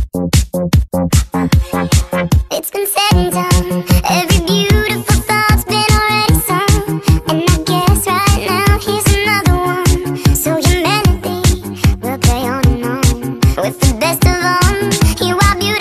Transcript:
It's been said and done. Every beautiful thought's been already sung. And I guess right now here's another one. So your melody will play on and on. With the best of all, you are beautiful.